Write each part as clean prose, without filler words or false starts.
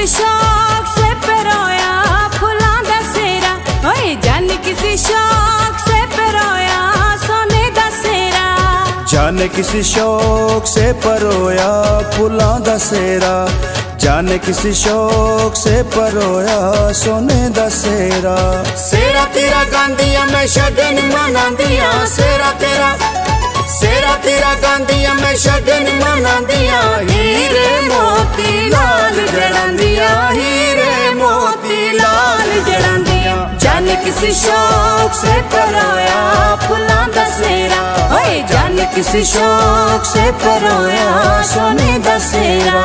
किसी शौक से पिरोया फुलां दा सेरा, ओए जाने किसी शौक से पिरोया सोने दा सेरा। जाने किसी शौक से परोया फुलां दा सेरा, जाने किसी शौक से परोया सोने दा सेरा। सेरा तेरा गांदिया मैं छड्डन मनांदिया, सेरा तेरा गांदिया मैं छड्डन मनांदिया। हीरे मोती लाल जड़ांदिया, हीरे मोती लाल जड़ांदिया। जाने किसी शौक से परोया फुलां दा सेरा, ओए जाने किसी शौक से परोया सोने दा सेरा।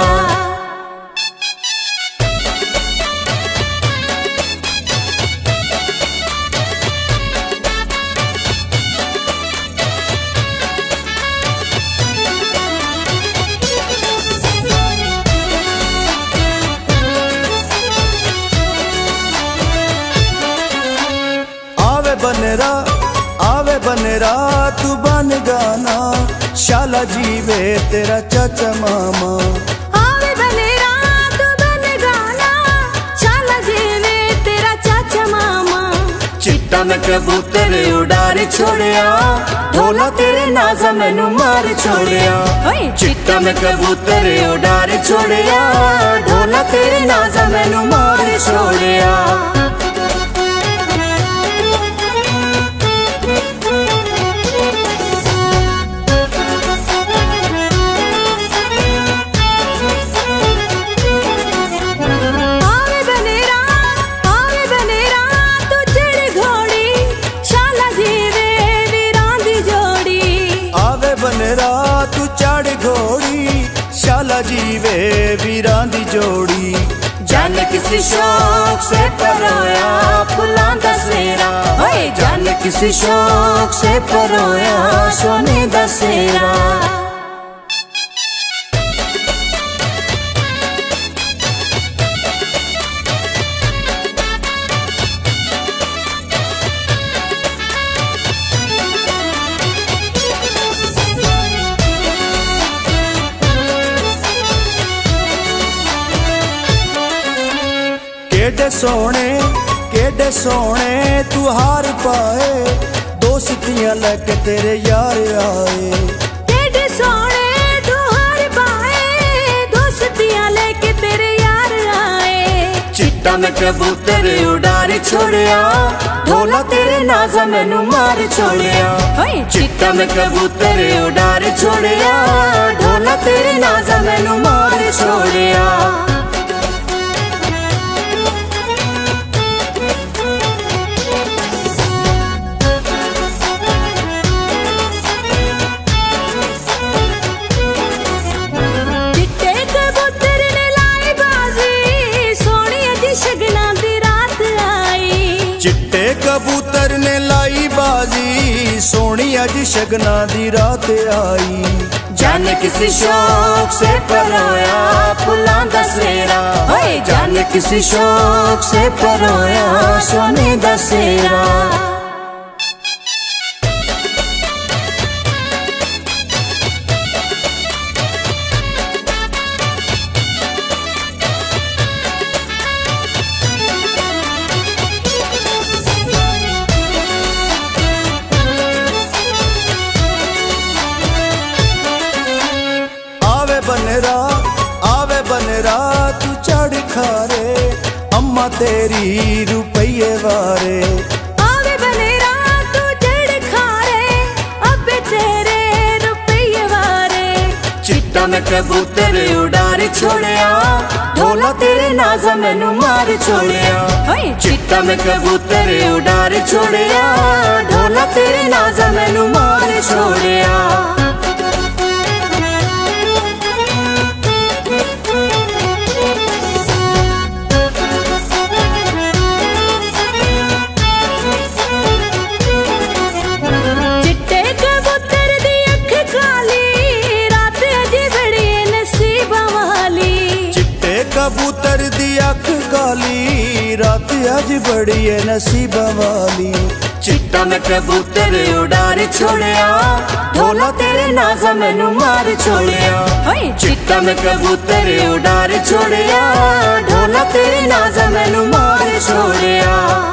आवे बनरा तू बन गाना, शाला जीवे तेरा चाचा मामा। आवे बनरा तू बन गाना, शाला जीवे तेरा चाचा मामा। चिट्टा मैं कबूतर उड़ार छोड़िया, ढोला तेरे नाज़ा मैनू मार छोड़िया। चिट्टा मैं कबूतर उड़ार छोड़िया, ढोला तेरे नाज़ा मैनू मार छोड़िया। तू चढ़ घोड़ी शाला जीवे वीरां दी जोड़ी। जाने किसी शौक से परोया फुलां दा सेरा, ओए जाने किसी शौक से परोया सोने दा सेरा। केडे सोने तू हार पाए, दोस्तियां लेके तेरे यार आए। केडे सोने तू हार पाए, दोस्तियां लेके तेरे यार आए। चिट्टा मैं कबूतर उड़ार छोड़िया, ढोला तेरे नाज़ा मैनू मार छोड़िया। चिट्टा मैं कबूतर उड़ार छोड़िया, ढोला तेरे नाज़ा मैनू मार छोड़िया। चिट्टे कबूतर ने लाई बाजी, सोनी अज शगना दी रात आई। जाने किसी शौक से परोया फुलां दा सेरा, ओए जाने किसी शौक से परोया सोने दा सेरा। आवे बनरा तू चढ़ खारे, अम्मा तेरी रुपये वारे। आवे बनरा तू चढ़ खारे, अब तेरे रुपये वारे। चिट्टा मैं कबूतर उड़ार छोड़िया, ढोला तेरे नाज़ा मैनू मार छोड़िया। चिट्टा मैं कबूतर उड़ार छोड़िया, ढोला तेरे नाज़ा मैनू मार छोड़िया। कबूतर दी अख काली, रात अज बड़ी है नसीबा वाली। चिट्टा मैं कबूतर उड़ार छोड़िया, ढोला तेरे तेरे नाज मैनू मार छोड़िया। चिट्टा मैं कबूतर उड़ार छोड़िया, ढोला तेरे नाज मैनू मार छोड़िया।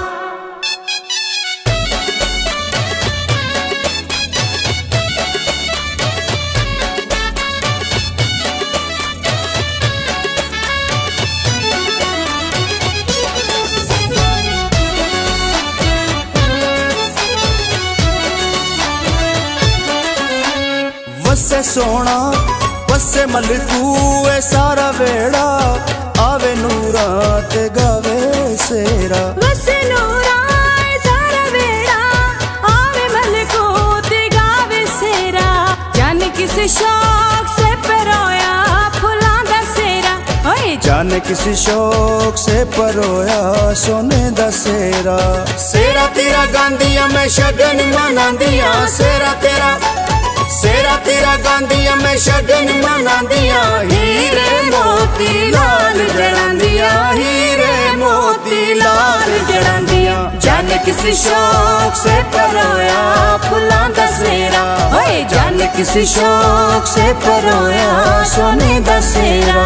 वसे सोना वसे मलकू ए सारा वेड़ा, आवे नूरा ते गावे सेरा। वसे नूरा ए सारा वेड़ा, आवे मलकू ते गावे सेरा। जाने किसी शौक से परोया फुलां दा सेरा। जाने किसी शौक से परोया सोने दा सेरा। सेरा तेरा गांदिया मैं शगन मनांदिया, सेरा तेरा गांदिया मैं शगन मनांदिया। हीरे मोती लाल जड़ांदिया, हीरे मोती लाल जड़ांदिया। जाने किसी शौक से परोया फुलां दा सेरा। जाने किसी शौक से परोया सोने दा सेरा।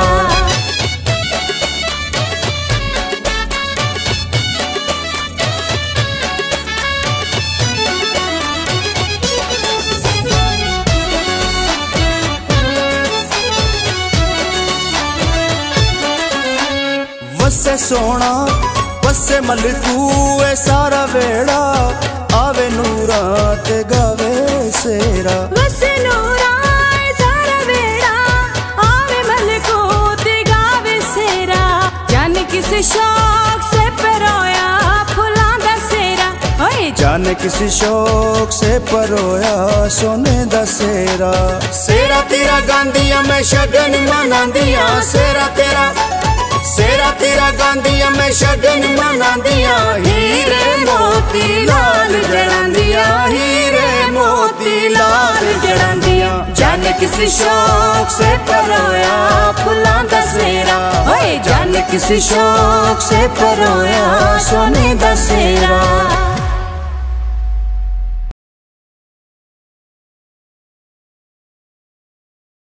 वसे सोना वसे मलकू ए सारा वेड़ा, आवे नूरा ते गावे सेरा। वसे नूरा ए सारा वेड़ा, आवे मलकू ते गावे सेरा। जाने किसी शौक से परोया फुलां दा सेरा। जाने किसी शौक से परोया सोने दा सेरा। सेरा तेरा गांदिया मैं शगन मनांदिया, सेरा तेरा गांदिया मैं शगन मनांदिया। हीरे मोती लाल जड़ांदिया, हीरे मोती लाल जड़ांदिया। जाने किसी शौक से परोया फुलां दा सेरा। जाने किसी शौक से परोया सोने दा सेरा।